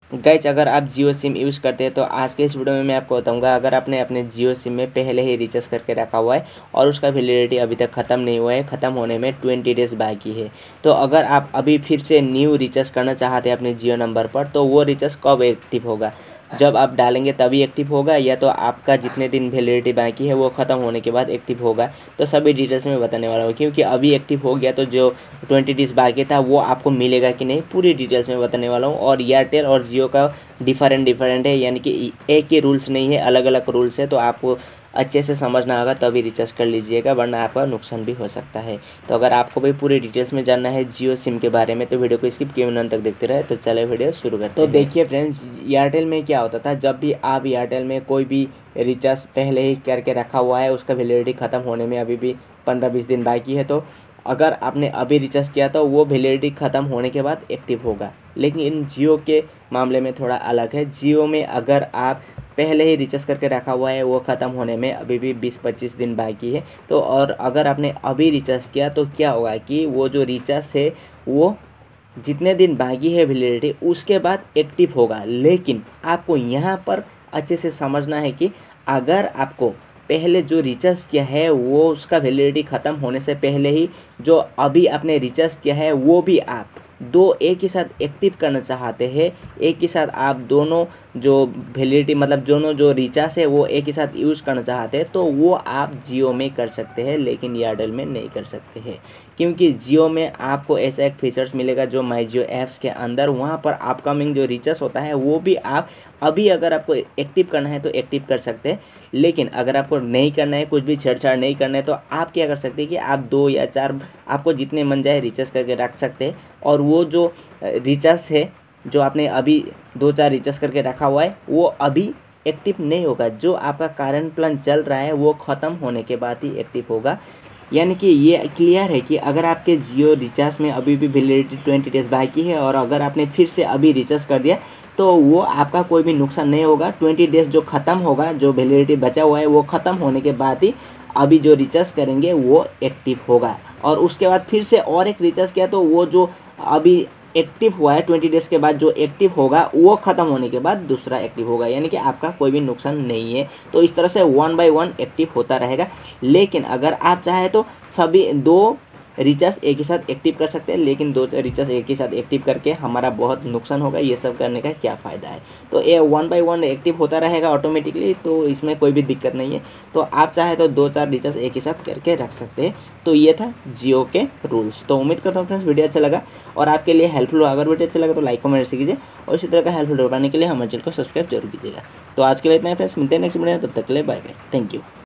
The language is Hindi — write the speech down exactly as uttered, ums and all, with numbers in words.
गाइज अगर आप जियो सिम यूज़ करते हैं तो आज के इस वीडियो में मैं आपको बताऊंगा, अगर आपने अपने जियो सिम में पहले ही रिचार्ज करके रखा हुआ है और उसका वैलिडिटी अभी तक ख़त्म नहीं हुआ है, ख़त्म होने में ट्वेंटी डेज़ बाकी है, तो अगर आप अभी फिर से न्यू रिचार्ज करना चाहते हैं अपने जियो नंबर पर, तो वो रिचार्ज कब एक्टिव होगा? जब आप डालेंगे तभी एक्टिव होगा, या तो आपका जितने दिन वैलिडिटी बाकी है वो ख़त्म होने के बाद एक्टिव होगा? तो सभी डिटेल्स में बताने वाला हूँ, क्योंकि अभी एक्टिव हो गया तो जो ट्वेंटी डेज बाकी था वो आपको मिलेगा कि नहीं, पूरी डिटेल्स में बताने वाला हूँ। और एयरटेल और जियो का डिफरेंट डिफरेंट है, यानी कि एक ही रूल्स नहीं है, अलग अलग रूल्स है, तो आपको अच्छे से समझना होगा तभी रिचार्ज कर लीजिएगा, वरना आपका नुकसान भी हो सकता है। तो अगर आपको भी पूरी डिटेल्स में जानना है जियो सिम के बारे में तो वीडियो को स्किप किए बिना तक देखते रहे। तो चले वीडियो शुरू करते हैं। तो देखिए फ्रेंड्स, एयरटेल में क्या होता था, जब भी आप एयरटेल में कोई भी रिचार्ज पहले ही करके रखा हुआ है, उसका वैलिडिटी ख़त्म होने में अभी भी पंद्रह बीस दिन बाकी है, तो अगर आपने अभी रिचार्ज किया तो वो वैलिडिटी ख़त्म होने के बाद एक्टिव होगा। लेकिन इन जियो के मामले में थोड़ा अलग है। जियो में अगर आप पहले ही रिचार्ज करके रखा हुआ है, वो ख़त्म होने में अभी भी बीस पच्चीस दिन बाकी है, तो और अगर आपने अभी रिचार्ज किया तो क्या होगा कि वो जो रिचार्ज है वो जितने दिन बाकी है वैलिडिटी उसके बाद एक्टिव होगा। लेकिन आपको यहाँ पर अच्छे से समझना है कि अगर आपको पहले जो रिचार्ज किया है वो उसका वैलिडिटी ख़त्म होने से पहले ही जो अभी आपने रिचार्ज किया है वो भी आप दो एक ही साथ एक्टिव करना चाहते हैं, एक ही साथ आप दोनों जो वैलिडिटी मतलब दोनों जो रिचार्ज है वो एक ही साथ यूज़ करना चाहते हैं, तो वो आप जियो में कर सकते हैं, लेकिन एयरटेल में नहीं कर सकते हैं। क्योंकि जियो में आपको ऐसा एक फीचर्स मिलेगा जो माई जियो ऐप्स के अंदर, वहाँ पर अपकमिंग जो रिचार्ज होता है वो भी आप अभी अगर आपको एक्टिव करना है तो एक्टिव कर सकते हैं। लेकिन अगर आपको नहीं करना है, कुछ भी छेड़छाड़ नहीं करना है, तो आप क्या कर सकते हैं कि आप दो या चार आपको जितने मन जाए रिचार्ज करके रख सकते हैं। और वो जो रिचार्ज है जो आपने अभी दो चार रिचार्ज करके रखा हुआ है वो अभी एक्टिव नहीं होगा। जो आपका करंट प्लान चल रहा है वो ख़त्म होने के बाद ही एक्टिव होगा। यानी कि ये क्लियर है कि अगर आपके जियो रिचार्ज में अभी भी वैलिडिटी ट्वेंटी डेज बाकी है और अगर आपने फिर से अभी रिचार्ज कर दिया तो वो आपका कोई भी नुकसान नहीं होगा। ट्वेंटी डेज जो ख़त्म होगा, जो वैलिडिटी बचा हुआ है वो ख़त्म होने के बाद ही अभी जो रिचार्ज करेंगे वो एक्टिव होगा। और उसके बाद फिर से और एक रिचार्ज किया तो वो जो अभी एक्टिव हुआ है ट्वेंटी डेज़ के बाद जो एक्टिव होगा वो ख़त्म होने के बाद दूसरा एक्टिव होगा, यानी कि आपका कोई भी नुकसान नहीं है। तो इस तरह से वन बाय वन एक्टिव होता रहेगा। लेकिन अगर आप चाहें तो सभी दो रिचार्ज एक ही साथ एक्टिव कर सकते हैं, लेकिन दो रिचार्ज एक ही साथ एक्टिव करके हमारा बहुत नुकसान होगा। ये सब करने का क्या फ़ायदा है? तो ये वन बाय वन एक्टिव होता रहेगा ऑटोमेटिकली, तो इसमें कोई भी दिक्कत नहीं है। तो आप चाहे तो दो चार रिचार्ज एक ही साथ करके रख सकते हैं। तो ये था जियो के रूल्स। तो उम्मीद करता हूँ फ्रेंड्स वीडियो अच्छा लगा और आपके लिए हेल्पफुल हो। अगर वीडियो अच्छा लगा तो लाइक कमेंट कीजिए और इसी तरह का हेल्पफुल वीडियो बनाने के लिए हमारे चैनल को सब्सक्राइब जरूर कीजिएगा। तो आज के लिए इतना है फ्रेंड्स, मिलते हैं नेक्स्ट वीडियो में, तब तक के लिए बाय बाय, थैंक यू।